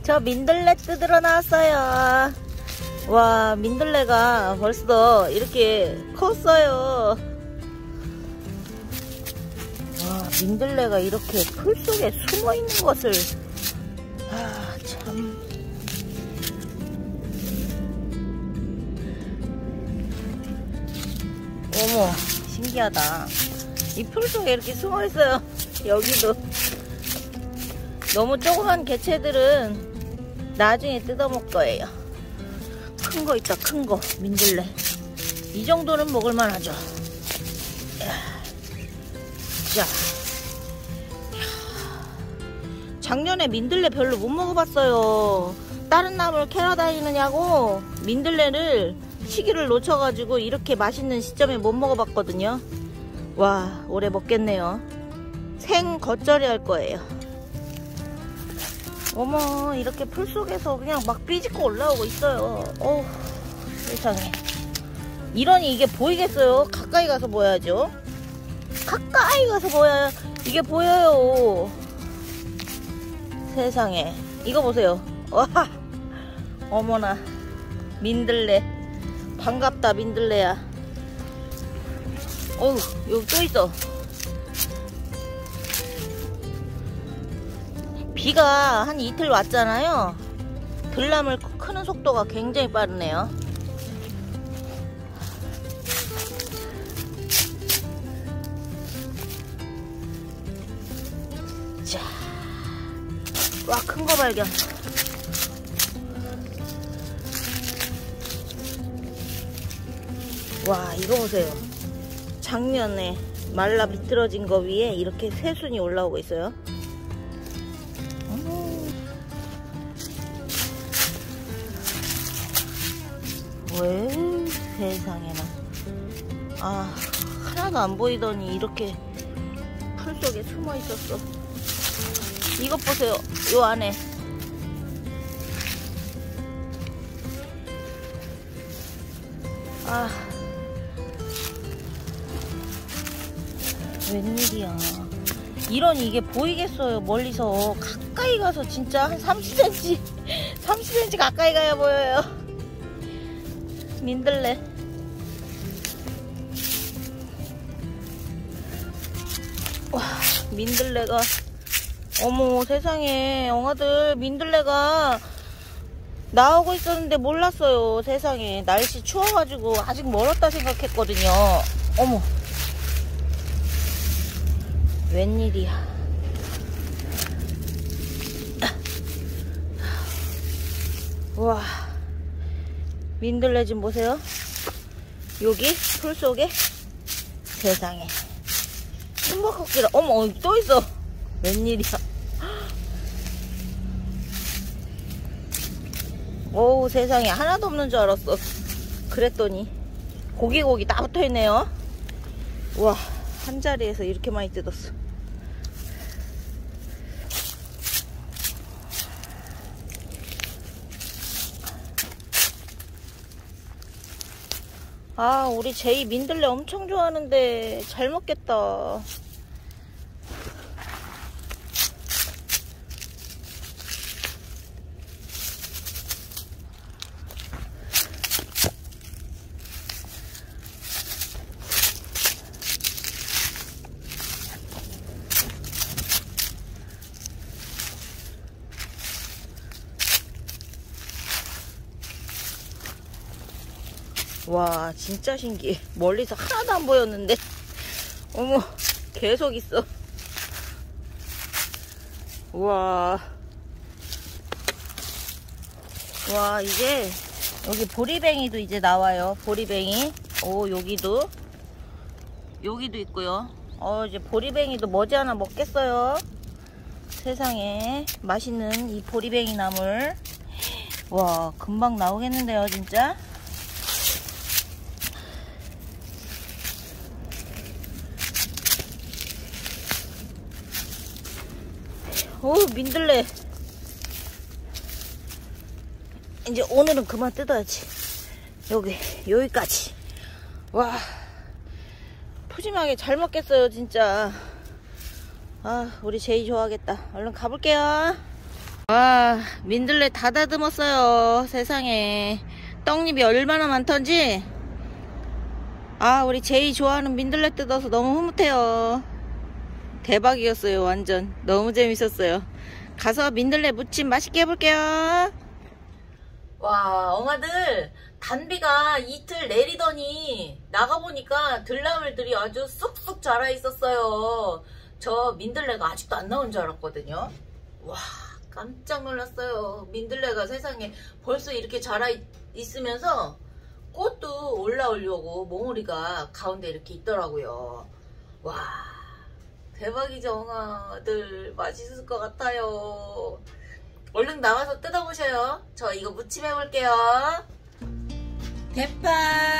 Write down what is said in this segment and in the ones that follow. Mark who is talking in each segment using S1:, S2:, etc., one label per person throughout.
S1: 저 민들레 뜯으러 나왔어요. 와, 민들레가 벌써 이렇게 컸어요. 와, 민들레가 이렇게 풀 속에 숨어 있는 것을, 아, 참. 어머, 신기하다. 이 풀 속에 이렇게 숨어 있어요. 여기도. 너무 조그만 개체들은 나중에 뜯어먹을 거예요. 큰 거 있다, 큰 거. 민들레. 이 정도는 먹을만 하죠. 자. 작년에 민들레 별로 못 먹어봤어요. 다른 나물 캐러 다니느냐고 민들레를 시기를 놓쳐가지고 이렇게 맛있는 시점에 못 먹어봤거든요. 와, 올해 먹겠네요. 생 겉절이 할 거예요. 어머, 이렇게 풀 속에서 그냥 막 삐집고 올라오고 있어요. 어우, 세상에. 이러니 이게 보이겠어요? 가까이 가서 보여야죠. 가까이 가서 보여야 이게 보여요. 세상에. 이거 보세요. 와, 어머나. 민들레. 반갑다, 민들레야. 어우, 여기 또 있어. 비가 한 이틀 왔잖아요. 들나물 크는 속도가 굉장히 빠르네요. 자, 와, 큰 거 발견. 와, 이거 보세요. 작년에 말라 비틀어진 거 위에 이렇게 새순이 올라오고 있어요. 왜 세상에나. 아, 하나도 안 보이더니 이렇게 풀 속에 숨어 있었어. 이것 보세요. 요 안에. 아, 웬일이야. 이러니 이게 보이겠어요. 멀리서. 가까이 가서 진짜 한 30cm 30cm 가까이 가야 보여요. 민들레. 와, 민들레가. 어머, 세상에. 영아들, 민들레가 나오고 있었는데 몰랐어요. 세상에. 날씨 추워가지고 아직 멀었다 생각했거든요. 어머, 웬일이야. 와, 민들레 좀 보세요. 여기 풀 속에. 세상에. 숨바꼭질. 어머, 또 있어. 웬일이야. 어우, 세상에. 하나도 없는 줄 알았어. 그랬더니 고기 다 붙어있네요. 와, 한 자리에서 이렇게 많이 뜯었어. 아, 우리 제이 민들레 엄청 좋아하는데 잘 먹겠다. 와, 진짜 신기해. 멀리서 하나도 안 보였는데. 어머, 계속 있어. 우와. 와, 이제 여기 보리뱅이도 이제 나와요. 보리뱅이. 오, 여기도 있고요. 이제 보리뱅이도 머지않아 먹겠어요. 세상에. 맛있는 이 보리뱅이 나물. 와, 금방 나오겠는데요, 진짜. 오, 민들레. 이제 오늘은 그만 뜯어야지. 여기까지. 와, 푸짐하게 잘 먹겠어요, 진짜. 아, 우리 제이 좋아하겠다. 얼른 가볼게요. 와, 민들레 다 다듬었어요. 세상에. 떡잎이 얼마나 많던지. 아, 우리 제이 좋아하는 민들레 뜯어서 너무 흐뭇해요. 대박이었어요. 완전 너무 재밌었어요. 가서 민들레 무침 맛있게 해볼게요. 와, 엉아들 단비가 이틀 내리더니 나가보니까 들나물들이 아주 쑥쑥 자라 있었어요. 저 민들레가 아직도 안 나온 줄 알았거든요. 와, 깜짝 놀랐어요. 민들레가 세상에 벌써 이렇게 자라 있으면서 꽃도 올라오려고 몽우리가 가운데 이렇게 있더라고요. 와, 대박이죠. 엉아들 맛있을 것 같아요. 얼른 나와서 뜯어보셔요. 저 이거 무침 해볼게요. 대파,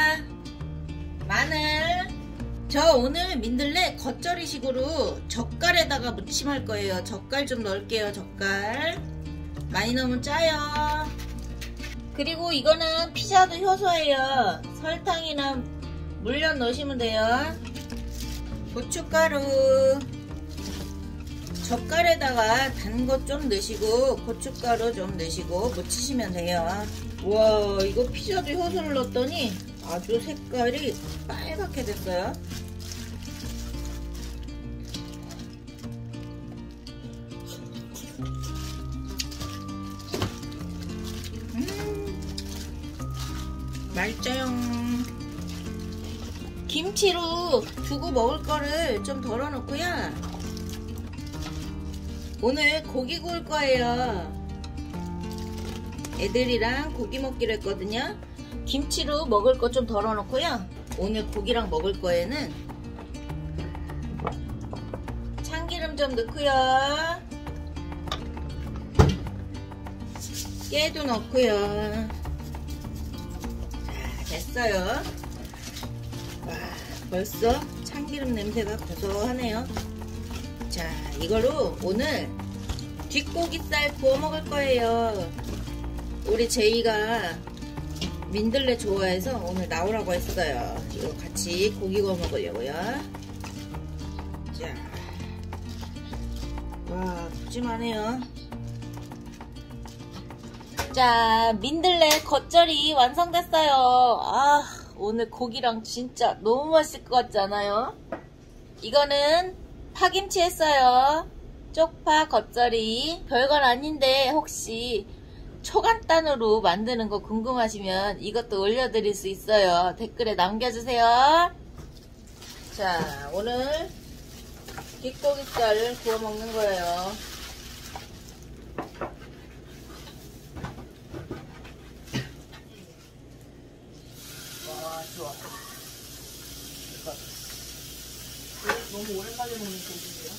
S1: 마늘. 저 오늘 민들레 겉절이식으로 젓갈에다가 무침할 거예요. 젓갈 좀 넣을게요. 젓갈 많이 넣으면 짜요. 그리고 이거는 피자도 효소예요. 설탕이나 물엿 넣으시면 돼요. 고춧가루, 젓갈에다가 단 거 좀 넣으시고 고춧가루 좀 넣으시고 무치시면 돼요. 와, 이거 피자도 효소를 넣었더니 아주 색깔이 빨갛게 됐어요. 맛있어요. 김치로 두고 먹을 거를 좀 덜어 놓고요. 오늘 고기 구울 거예요. 애들이랑 고기 먹기로 했거든요. 김치로 먹을 거 좀 덜어 놓고요. 오늘 고기랑 먹을 거에는 참기름 좀 넣고요. 깨도 넣고요. 자, 됐어요. 와, 벌써 참기름 냄새가 고소하네요. 자, 이걸로 오늘 뒷고기살 구워 먹을 거예요. 우리 제이가 민들레 좋아해서 오늘 나오라고 했어요. 이거 같이 고기 구워 먹으려고요. 자, 와, 푸짐하네요. 자, 민들레 겉절이 완성됐어요. 아, 오늘 고기랑 진짜 너무 맛있을 것 같지 않아요? 이거는 파김치 했어요. 쪽파 겉절이. 별건 아닌데 혹시 초간단으로 만드는 거 궁금하시면 이것도 올려드릴 수 있어요. 댓글에 남겨주세요. 자, 오늘 뒷고기살을 구워 먹는 거예요. 와, 좋아. 이거.
S2: 너무 오랜만에 먹는 고기예요.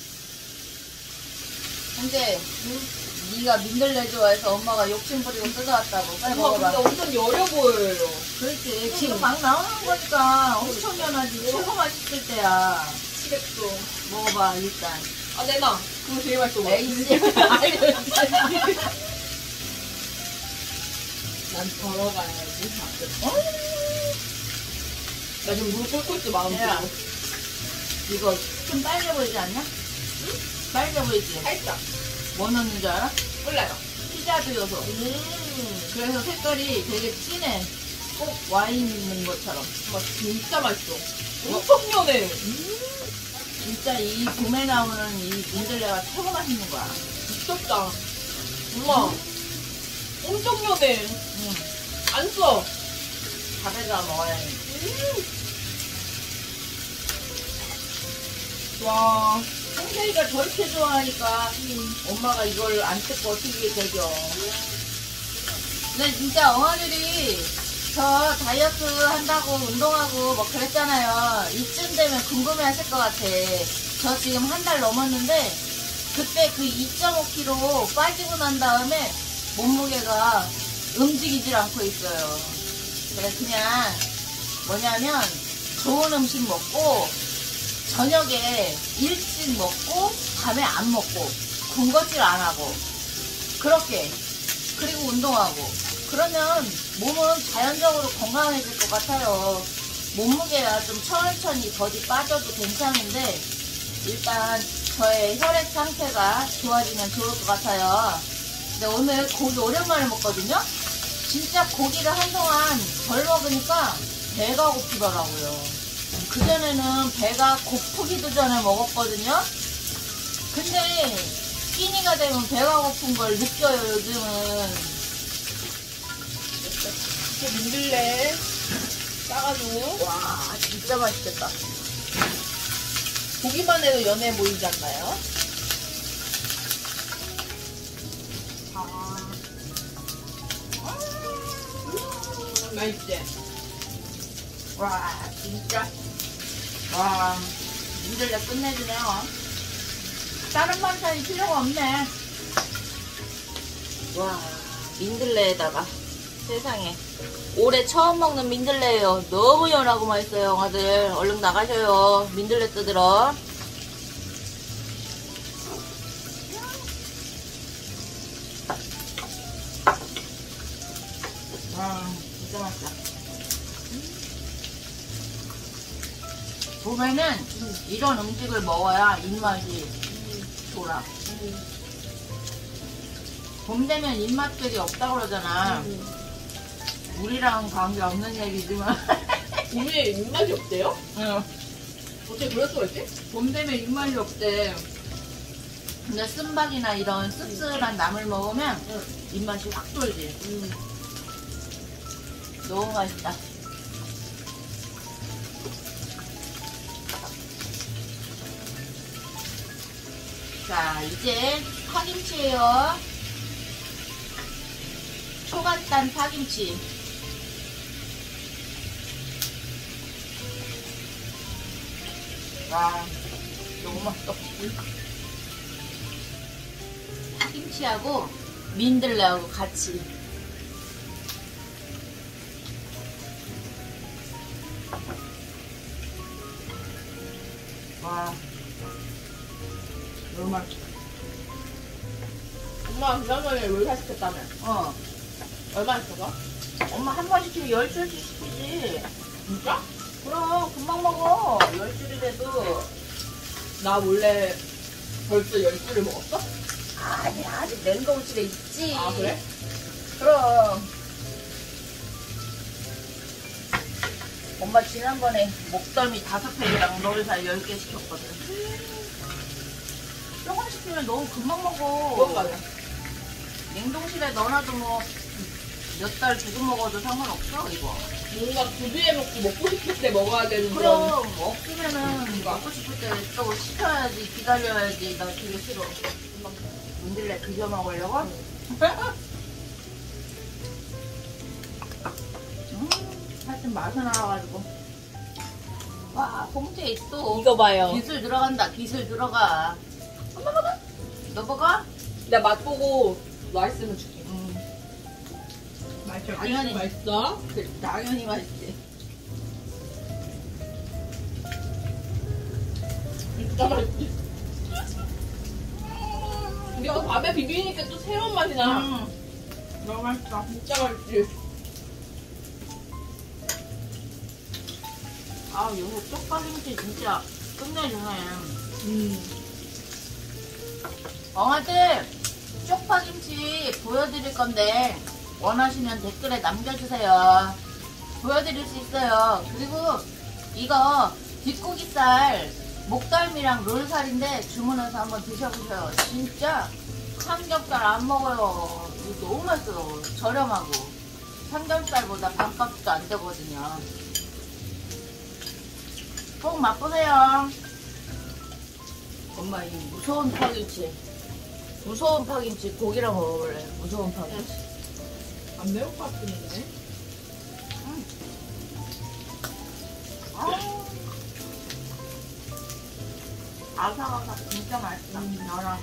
S1: 근데 네가 민들레 좋아해서 엄마가 욕심부리고 뜯어왔다고. 빨리 먹어봐.
S2: 근데 엄청 여려 보여요.
S1: 그렇지. 지금 막 나오는 거니까 엄청 연하지. 최고 맛있을 때야.
S2: 치겠어.
S1: 먹어봐 일단.
S2: 아, 내놔. 그거 제일 맛있어.
S1: 에이씨.
S2: 난 걸어가야지. 나 지금 물 끓고 있어, 마음대로.
S1: 야. 이거 좀 빨개 보이지 않냐? 응? 빨개 보이지?
S2: 살짝.
S1: 뭐 넣는 줄 알아?
S2: 몰라요.
S1: 피자도 요소. 그래서 색깔이 되게 진해. 꼭 와인 있는 것처럼.
S2: 막 진짜 맛있어. 엄청 연해.
S1: 진짜 이 봄에 나오는 이 민들레가 최고 맛있는 거야.
S2: 미쳤다. 엄마. 엄청 연해. 안 써.
S1: 밥에다 먹어야 해.
S2: 와.
S1: 홍세이가 저렇게 좋아하니까 엄마가 이걸 안 뜯고 어떻게 되죠. 근데 진짜 엉아들이 저 다이어트 한다고 운동하고 뭐 그랬잖아요. 이쯤 되면 궁금해 하실 것 같아. 저 지금 한 달 넘었는데 그때 그 2.5kg 빠지고 난 다음에 몸무게가 움직이질 않고 있어요. 그래 그냥 뭐냐면 좋은 음식 먹고 저녁에 일찍 먹고 밤에 안 먹고 군것질 안 하고 그렇게 그리고 운동하고 그러면 몸은 자연적으로 건강해질 것 같아요. 몸무게가 좀 천천히 더디 빠져도 괜찮은데 일단 저의 혈액 상태가 좋아지면 좋을 것 같아요. 근데 오늘 고기 오랜만에 먹거든요? 진짜 고기를 한동안 덜 먹으니까 배가 고프더라고요. 그전에는 배가 고프기도 전에 먹었거든요? 근데 끼니가 되면 배가 고픈 걸 느껴요, 요즘은.
S2: 이렇게 민들레 싸가지고.
S1: 와, 진짜 맛있겠다.
S2: 보기만 해도 연해 보이지 않나요? 맛있지?
S1: 와, 진짜. 와, 민들레 끝내주네요. 다른 반찬이 필요가 없네. 와, 민들레에다가 세상에. 올해 처음 먹는 민들레예요. 너무 연하고 맛있어요, 영아들. 얼른 나가셔요. 민들레 뜯으러. 와, 진짜 맛있다. 봄에는 이런 음식을 먹어야 입맛이 돌아. 봄 되면 입맛들이 없다고 그러잖아. 우리랑은 관계없는 얘기지만.
S2: 봄에 입맛이 없대요?
S1: 응.
S2: 어떻게 그럴 수가 있지?
S1: 봄 되면 입맛이 없대. 근데 쓴박이나 이런 씁쓸한 나물 먹으면 입맛이 확 돌지. 너무 맛있다. 자, 이제 파김치예요. 초간단 파김치. 와, 너무 맛있어. 파김치하고 민들레하고 같이. 와, 너무 맛있어.
S2: 엄마 지난번에 롤사 시켰다며.
S1: 어,
S2: 얼마 했어가?
S1: 엄마 한 번 시키면 10줄씩 시키지.
S2: 진짜?
S1: 그럼 금방 먹어. 10줄이라도.
S2: 나 원래 벌써 10줄을 먹었어?
S1: 아니, 아직 냉동실에 있지.
S2: 아, 그래?
S1: 그럼. 엄마 지난번에 목덜미 5팩이랑 노른살 10개 시켰거든. 조금 시키면 너무 금방 먹어.
S2: 그건 맞아.
S1: 냉동실에 넣어놔도 뭐 몇 달 두고 먹어도 상관없어, 이거.
S2: 뭔가 구비해 놓고 먹고 싶을 때 먹어야 되는
S1: 그럼
S2: 그런.
S1: 없으면은 먹고 싶을 때 또 시켜야지, 기다려야지. 나 되게 싫어. 민들레 비벼 먹으려고? 하여튼 맛은 알아가지고. 와, 봉지에 또
S2: 이거 봐요.
S1: 기술 들어간다. 기술 들어가. 한번 먹어? 너 먹어?
S2: 내가 맛보고 맛있으면 줄게.
S1: 당연히.
S2: 맛있어?
S1: 당연히 맛있지.
S2: 진짜 맛있지? 이게 또 밥에 비비니까 또 새로운 맛이 나.
S1: 너무 맛있어.
S2: 진짜 맛있지?
S1: 아, 요새 쪽파김치 진짜 끝내주네. 엉아들, 쪽파김치 보여드릴 건데 원하시면 댓글에 남겨주세요. 보여드릴 수 있어요. 그리고 이거 뒷고기살 목덜미랑 롤살인데 주문해서 한번 드셔보세요. 진짜 삼겹살 안 먹어요. 이거 너무 맛있어요. 저렴하고 삼겹살보다 반값도 안 되거든요. 꼭 맛보세요. 엄마 이 무서운 파김치, 무서운 파김치 고기랑 먹어볼래. 무서운 파김치.
S2: 안 매울 것 같은데?
S1: 아삭아삭 진짜 맛있다. 연하네.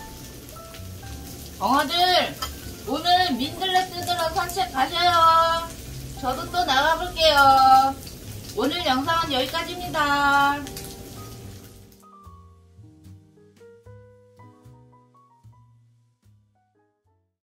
S1: 엉아들, 오늘 민들레 뜯으러 산책 가셔요. 저도 또 나가볼게요. 오늘 영상은 여기까지입니다.